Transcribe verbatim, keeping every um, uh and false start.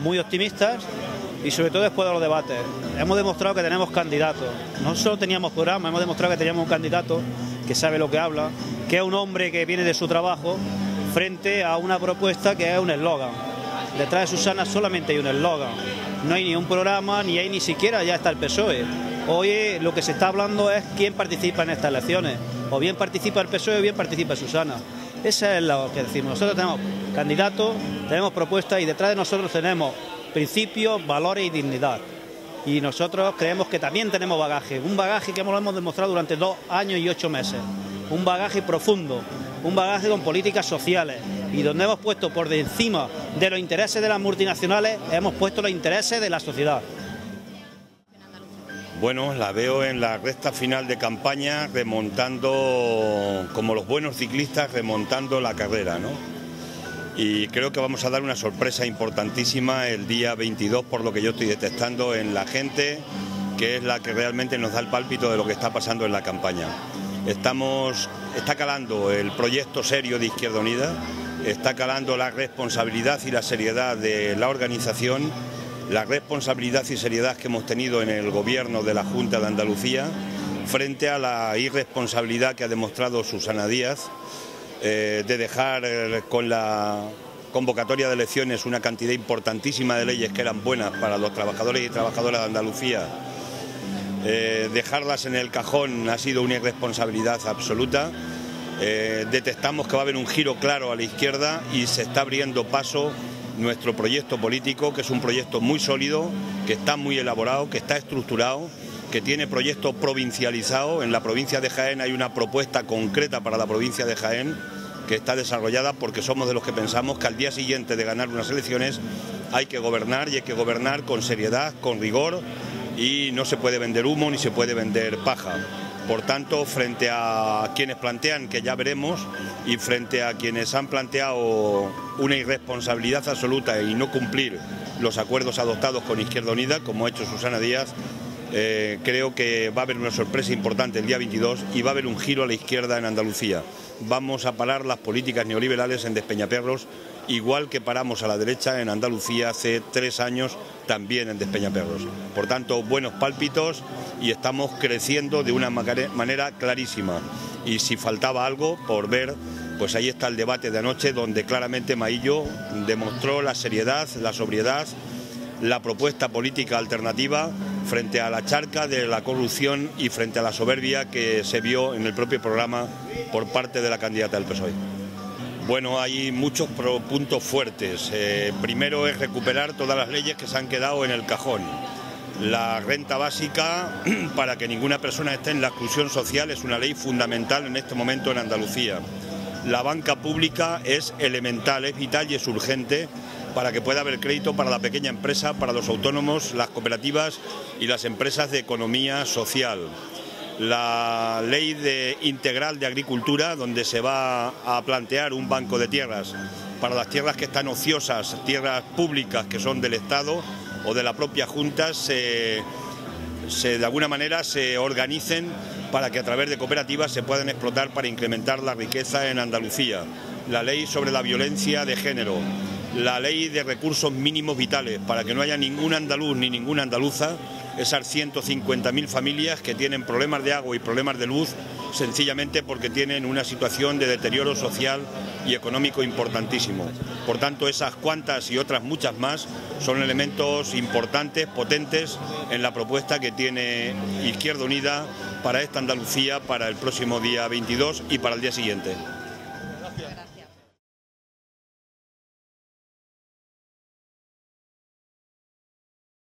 muy optimistas y sobre todo después de los debates. Hemos demostrado que tenemos candidatos. No solo teníamos programa, hemos demostrado que teníamos un candidato que sabe lo que habla, que es un hombre que viene de su trabajo frente a una propuesta que es un eslogan. Detrás de Susana solamente hay un eslogan. No hay ni un programa, ni hay ni siquiera ya está el P S O E. Hoy lo que se está hablando es quién participa en estas elecciones. O bien participa el P S O E o bien participa Susana. Esa es lo que decimos. Nosotros tenemos candidatos, tenemos propuestas y detrás de nosotros tenemos principios, valores y dignidad. Y nosotros creemos que también tenemos bagaje. Un bagaje que lo hemos demostrado durante dos años y ocho meses. Un bagaje profundo, un bagaje con políticas sociales. Y donde hemos puesto por encima de los intereses de las multinacionales, hemos puesto los intereses de la sociedad. Bueno, la veo en la recta final de campaña remontando, como los buenos ciclistas, remontando la carrera, ¿no? Y creo que vamos a dar una sorpresa importantísima el día veintidós, por lo que yo estoy detectando en la gente, que es la que realmente nos da el pálpito de lo que está pasando en la campaña. Estamos, está calando el proyecto serio de Izquierda Unida, está calando la responsabilidad y la seriedad de la organización, la responsabilidad y seriedad que hemos tenido en el gobierno de la Junta de Andalucía frente a la irresponsabilidad que ha demostrado Susana Díaz eh, de dejar eh, con la convocatoria de elecciones una cantidad importantísima de leyes que eran buenas para los trabajadores y trabajadoras de Andalucía. Eh, dejarlas en el cajón ha sido una irresponsabilidad absoluta. Eh, detectamos que va a haber un giro claro a la izquierda y se está abriendo paso nuestro proyecto político, que es un proyecto muy sólido, que está muy elaborado, que está estructurado, que tiene proyecto provincializado. En la provincia de Jaén hay una propuesta concreta para la provincia de Jaén que está desarrollada, porque somos de los que pensamos que al día siguiente de ganar unas elecciones hay que gobernar, y hay que gobernar con seriedad, con rigor, y no se puede vender humo ni se puede vender paja. Por tanto, frente a quienes plantean que ya veremos y frente a quienes han planteado una irresponsabilidad absoluta y no cumplir los acuerdos adoptados con Izquierda Unida, como ha hecho Susana Díaz, eh, creo que va a haber una sorpresa importante el día veintidós y va a haber un giro a la izquierda en Andalucía. Vamos a parar las políticas neoliberales en Despeñaperros, igual que paramos a la derecha en Andalucía hace tres años también en Despeñaperros. Por tanto, buenos pálpitos y estamos creciendo de una manera clarísima. Y si faltaba algo por ver, pues ahí está el debate de anoche, donde claramente Maillo demostró la seriedad, la sobriedad, la propuesta política alternativa frente a la charca de la corrupción y frente a la soberbia que se vio en el propio programa por parte de la candidata del P S O E. Bueno, hay muchos puntos fuertes. Eh, primero es recuperar todas las leyes que se han quedado en el cajón. La renta básica, para que ninguna persona esté en la exclusión social, es una ley fundamental en este momento en Andalucía. La banca pública es elemental, es vital y es urgente para que pueda haber crédito para la pequeña empresa, para los autónomos, las cooperativas y las empresas de economía social. La ley de, integral de agricultura, donde se va a plantear un banco de tierras para las tierras que están ociosas, tierras públicas que son del Estado o de la propia Junta, se, se, de alguna manera se organicen para que a través de cooperativas se puedan explotar para incrementar la riqueza en Andalucía. La ley sobre la violencia de género, la ley de recursos mínimos vitales, para que no haya ningún andaluz ni ninguna andaluza, esas ciento cincuenta mil familias que tienen problemas de agua y problemas de luz, sencillamente porque tienen una situación de deterioro social y económico importantísimo. Por tanto, esas cuantas y otras muchas más son elementos importantes, potentes, en la propuesta que tiene Izquierda Unida para esta Andalucía, para el próximo día veintidós y para el día siguiente. Gracias.